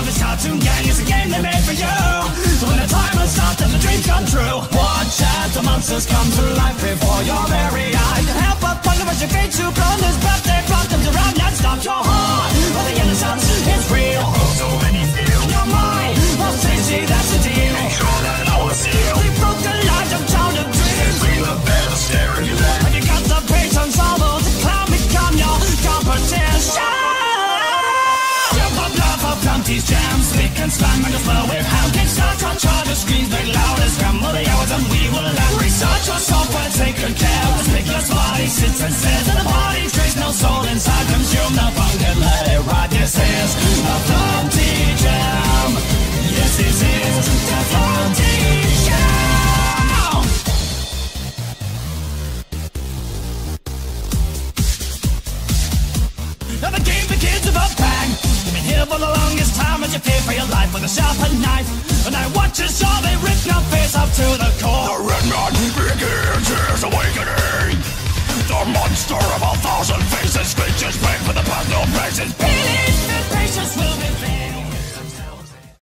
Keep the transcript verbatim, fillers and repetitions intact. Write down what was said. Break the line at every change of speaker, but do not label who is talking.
this cartoon gang is a game they made for you. So when the timer stops and the dreams come true, watch as the monsters come to life before your very eyes. You help but wonder as your fate to blow. This birthday clock comes around and stops your heart. But the innocence is real. So many feel in your mind. Well, see, that's the deal. Make sure that I will seal. We broke the lies of childhood dreams. We the better stare you like. And you got the patience, although the clown become your competition. These jams, speak and slang and just flow with how can start your charge the screens make loud as scramble the hours and we will let research your software take good care of the speaker's body sits and says and the party trace no soul inside consume the funk and let it ride. This is a Flumpty Jam. Yes, this is the Flumpty Jam. Now the game begins with a bang. Here for the longest time as you fear for your life with a sharpened knife. And I watch as all they rip your face up to the core. The red man begins his awakening. The monster of a thousand faces screeches pain for the personal faces. Believe that patience will be